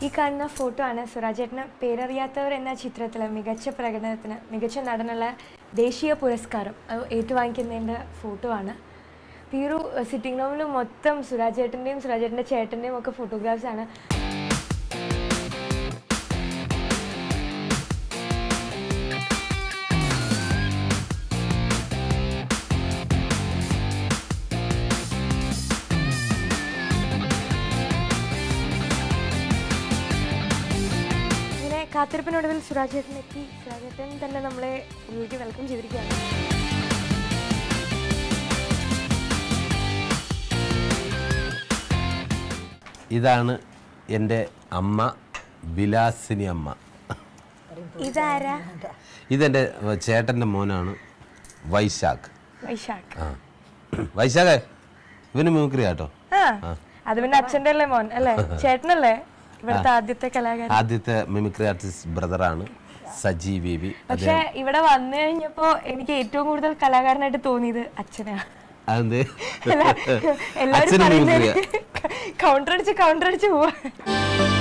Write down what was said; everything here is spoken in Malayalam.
ഈ കാണുന്ന ഫോട്ടോ ആണ് സുരാജേട്ടന് പേരറിയാത്തവർ എന്ന ചിത്രത്തിലെ മികച്ച പ്രകടനത്തിന് മികച്ച നടനുള്ള ദേശീയ പുരസ്കാരം ഏറ്റുവാങ്ങിക്കുന്നതിൻ്റെ ഫോട്ടോ ആണ്. ഈ ഒരു സിറ്റിംഗ് റൂമിൽ മൊത്തം സുരാജേട്ടൻ്റെയും സുരാജേട്ടൻ്റെ ചേട്ടൻ്റെയും ഒക്കെ ഫോട്ടോഗ്രാഫ്സ് ആണ്. കാത്തിരിപ്പിനൊടുവിൽ സുരാജേട്ടൻ എത്തി. സുരാജേട്ടൻ തന്നെ നമ്മളെ ഉള്ളിലേക്ക് വെൽക്കം ചെയ്തിരിക്കുകയാണ്. ഇതാണ് എൻ്റെ അമ്മ, വിലാസിനി അമ്മ. ഇതാരാ? ഇതെൻ്റെ ചേട്ടൻ്റെ മോനാണ് വൈശാഖ്. വൈശാഖ് ഇവന് മിമിക്രി കേട്ടോ. അത് പിന്നെ അച്ഛൻ്റെ അല്ലേ മോൻ അല്ലേ? ചേട്ടനല്ലേ ഇവിടുത്തെ ആദ്യത്തെ കലാകാരൻ? ആദ്യത്തെ മിമിക്രി ആർട്ടിസ്റ്റ് ബ്രദറാണ് സജി ബേബി. പക്ഷെ ഇവിടെ വന്നു കഴിഞ്ഞപ്പോ എനിക്ക് ഏറ്റവും കൂടുതൽ കലാകാരനായിട്ട് തോന്നിയത് അച്ഛനാണ്. അതെന്ത്? എല്ലാവരും കൗണ്ടർ അടിച്ച് പോവാ.